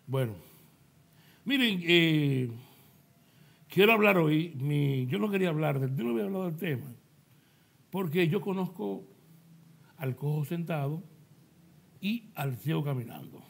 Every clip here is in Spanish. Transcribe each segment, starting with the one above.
Bueno, miren, quiero hablar hoy, yo no quería hablar yo no había hablado del tema, porque yo conozco al cojo sentado y al ciego caminando.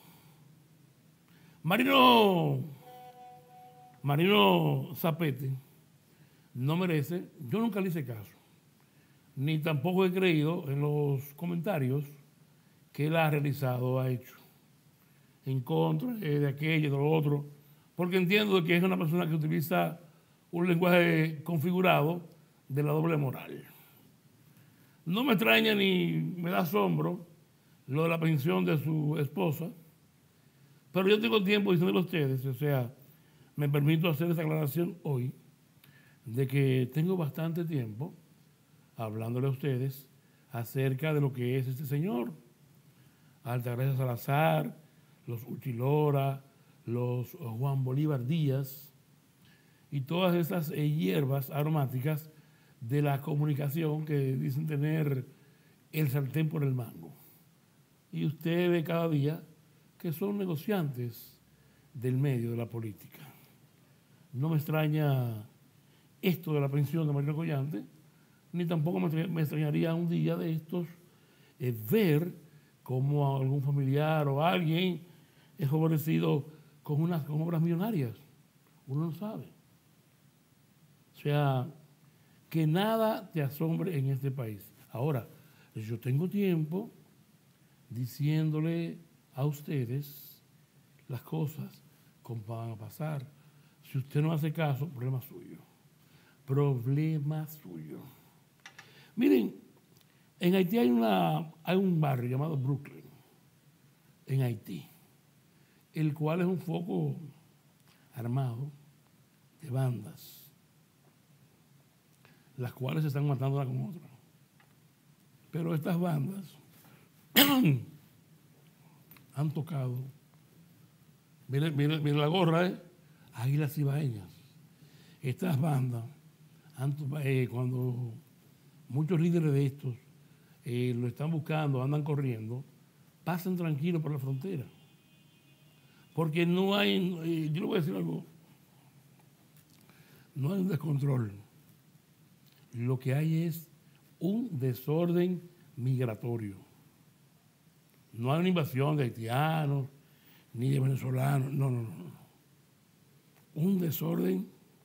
Marino Zapete no merece, yo nunca le hice caso, ni tampoco he creído en los comentarios que él ha realizado, ha hecho, en contra de aquello, de lo otro, porque entiendo que es una persona que utiliza un lenguaje configurado de la doble moral. No me extraña ni me da asombro lo de la pensión de su esposa, pero yo tengo tiempo diciéndole a ustedes, o sea, me permito hacer esa aclaración hoy, de que tengo bastante tiempo hablándole a ustedes acerca de lo que es este señor, Altagracia Salazar, los Uchilora, los Juan Bolívar Díaz y todas esas hierbas aromáticas de la comunicación que dicen tener el sartén por el mango. Y usted ve cada día que son negociantes del medio de la política. No me extraña esto de la pensión de Marino Collante, ni tampoco me extrañaría un día de estos ver cómo algún familiar o alguien es favorecido con obras millonarias. Uno no sabe. O sea, que nada te asombre en este país. Ahora, yo tengo tiempo diciéndole a ustedes las cosas como van a pasar. Si usted no hace caso, problema suyo. Problema suyo. Miren, en Haití hay un barrio llamado Brooklyn, en Haití, el cual es un foco armado de bandas, las cuales se están matando una con otra. Pero estas bandas han tocado, miren la gorra, Águilas Ibaeñas. Estas bandas, cuando muchos líderes de estos lo están buscando, andan corriendo, pasan tranquilos por la frontera. Porque no hay, yo le voy a decir algo, no hay un descontrol. Lo que hay es un desorden migratorio. No hay una invasión de haitianos ni de venezolanos, no. Un desorden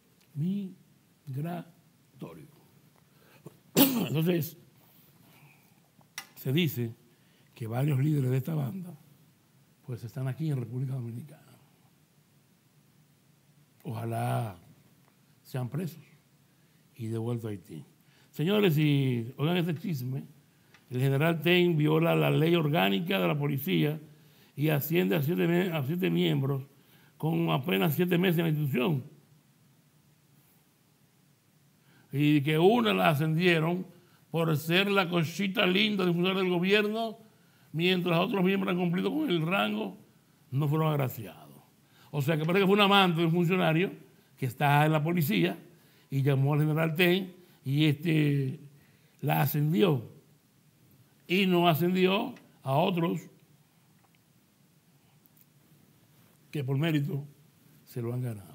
migratorio. Entonces, se dice que varios líderes de esta banda pues están aquí en República Dominicana. Ojalá sean presos y devueltos a Haití. Señores, y oigan este chisme, el general Ten viola la ley orgánica de la policía y asciende a 7 miembros con apenas 7 meses en la institución. Y que una la ascendieron por ser la cosita linda de funcionario del gobierno, mientras otros miembros han cumplido con el rango, no fueron agraciados. O sea que parece que fue un amante de un funcionario que está en la policía y llamó al general Ten y la ascendió. Y no ascendió a otros que por mérito se lo han ganado.